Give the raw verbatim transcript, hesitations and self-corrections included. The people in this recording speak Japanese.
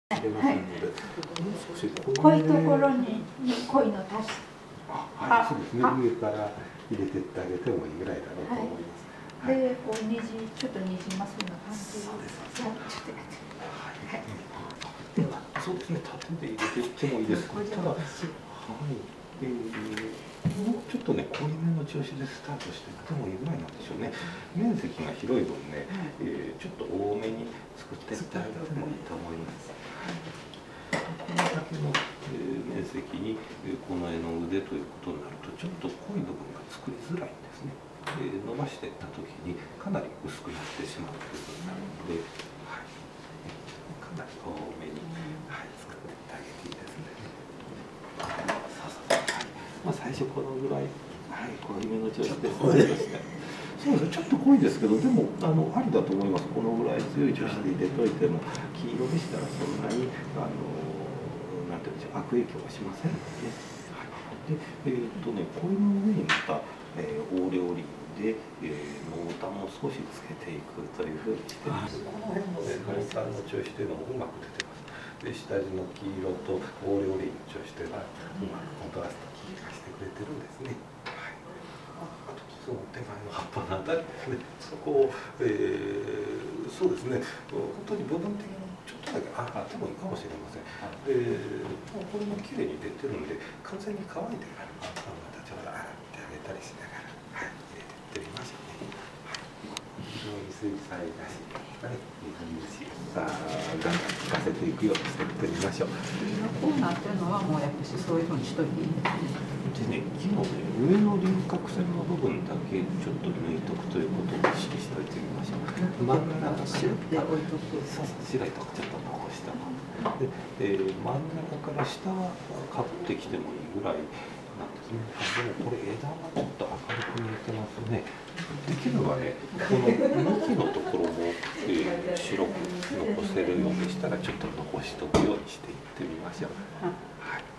れませんので、少し濃いところに濃いの足す。 あ、はい、そうですね。上から入れてってあげてもいいぐらいだろうと思います。 で、こうにじちょっとにじますような感じ。 そうです。 ちょっとやって。はい。 では、そうですね。縦で入れていってもいいです。ただ、はい。えー、もうちょっとね、濃いめの調子でスタートしていってもいいぐらいなんでしょうね。面積が広い分ね、えー、ちょっと多めに作っていってあげてもいいと思います。これだけの、えー、面積に、えー、この絵の腕ということになると、ちょっと濃い部分が作りづらいんですね。えー、伸ばしていった時にかなり薄くなってしまう部分になるので、はい、かなり多めに、はい、作っていってあげていいですね。そうそう、はい、まあ、最初このぐらい、はい、濃いめの調子でスタートして。そうですね、ちょっと濃いですけど、でもあのありだと思います。このぐらい強い調子で入れといても、黄色でしたらそんなにあのなんていうんでしょう、悪影響はしませんので、はい、で、えー、っとね、これの上にまた、えー、オーレオリンで、えー、濃淡も少しつけていくというふうにしてます。この辺のね、濃淡の調子というのもうまく出てます。で、下地の黄色とオーレオリンの調子というのはうまくコントラストを効かしてくれてるんですね。その手前の葉っぱのあたりですね、そこを、えー、そうですね、本当に部分的にちょっとだけあってもいいかもしれません。で、もうこれも綺麗に出てるんで、完全に乾いてから、またちょっと洗ってあげたりしながら、はい、入れてってみましょうね。非常に水彩らしい、はい、水しさあ、ガンガン効かせていくようにしてってみましょう。 こうなってるのはもうやっぱしそういうふうにしといていいんですね。 でね、木のね、上の輪郭線の部分だけちょっと抜いとくということを意識しておいてみましょう。真ん中シュッて置いとく。 そうそう、白いとこちょっと残したの。で、えー、真ん中から下はかぶってきてもいいぐらいなんですね。あ、でもこれ枝がちょっと明るく見えてますね。できればね、この幹のところも、えー、白く残せるようにしたらちょっと残しとくようにしていってみましょう。はい。